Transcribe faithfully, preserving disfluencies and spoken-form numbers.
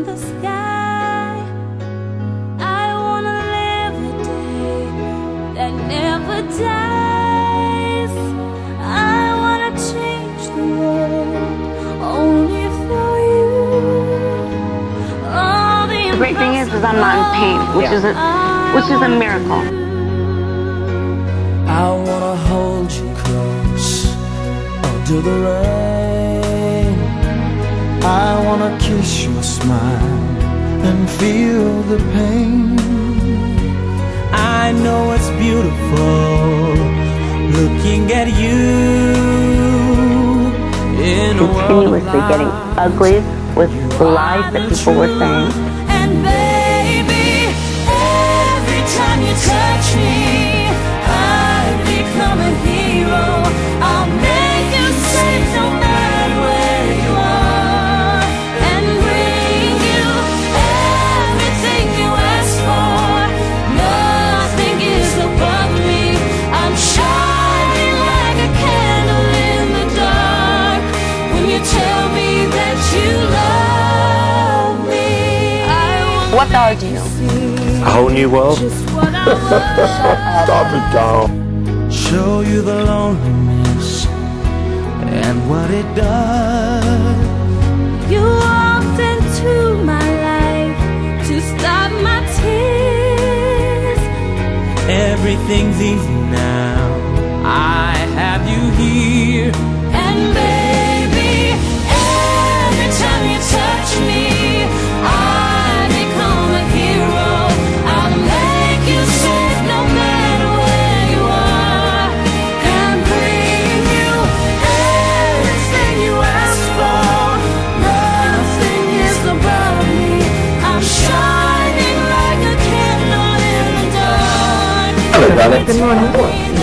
in the sky. I wanna live a day that never dies. I wanna change the world only for you. All the, the great thing is, is I'm not in pain, which Yeah. is a which is a miracle. I wanna hold you close under the rain. I wanna kiss your smile and feel the pain. I know it's beautiful looking at you in a world Continuously getting ugly with the lies that people were saying. and baby, every time you touch me, I become a hero. I'll make you safe no matter where you are, and bring you everything you ask for. Nothing is above me. I'm shining like a candle in the dark when you tell me that you love me. I want What dog do you know? A whole new world? just what I want. Stop it, doll. show you the loneliness and what it does. You walked into my life to stop my tears. Everything's easy now, I have you here. And baby, every time you touch me, I become a hero. I'll make you safe no matter where you are, and bring you everything you ask for. Nothing is above me. I'm shining like a candle in the dark. Hello, darling. Good morning.